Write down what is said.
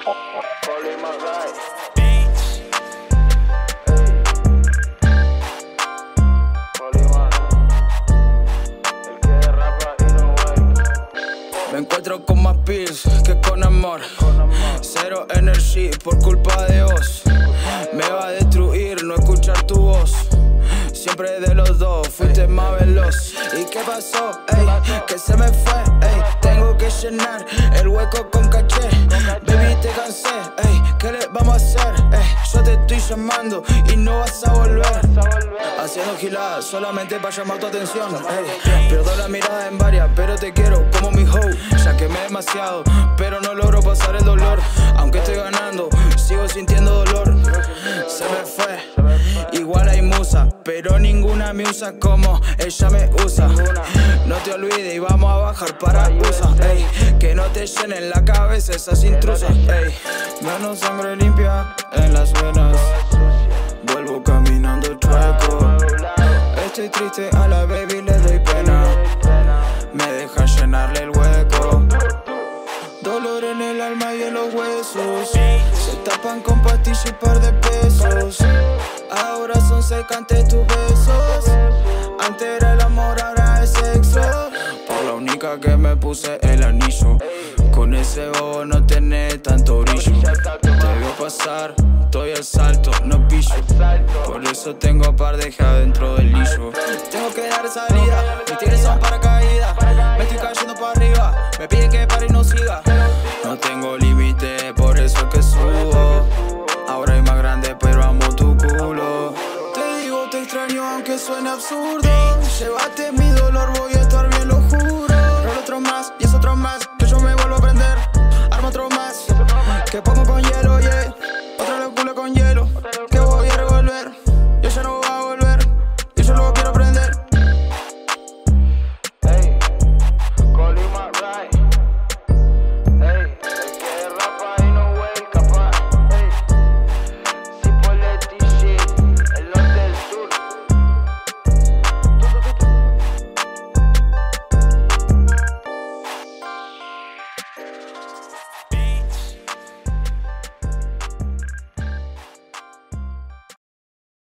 Me encuentro con más pills que con amor. Cero energy por culpa de vos. Me va a destruir no escuchar tu voz. Siempre de los dos fuiste más veloz. ¿Y qué pasó? Ey, que se me fue. Ey, tengo que llenar el hueco con caché. Baby, te cansé. Ey, ¿qué le vamos a hacer? Ey, yo te estoy llamando y no vas a volver. Haciendo giladas solamente para llamar tu atención. Ey, pierdo la mirada en varias, pero te quiero como mi hoe. Ya quemé demasiado, pero no logro pasar el dolor. Aunque estoy ganando, sigo sintiendo dolor. Se me fue, igual hay musa, pero ninguna me usa como ella me usa. No te olvides y vamos a bajar para USA. Ey, que no te llenen la cabeza esas intrusas. Ey, menos sangre limpia en las venas. Vuelvo caminando chueco. Estoy triste, a la baby le doy pena. Me deja llenarle el hueco. Dolor en el alma y en los huesos. Se tapan con pastillas y par de pesos. Ahora son secantes tus besos. Antes era el amor, ahora es sexo. Por la única que me puse el anillo. Con ese bobo no tenés tanto brillo. Te veo pasar, estoy al salto, no pillo. Por eso tengo par de adentro del lillo. Tengo que dar salida, mis tigres son paracaídas. Me estoy cayendo para arriba, me piden que pare y no siga. No tengo límite, por eso es que subo. Ahora hay más grande, pero amo tu culo. Te digo te extraño aunque suene absurdo. Llévate mi dolor, voy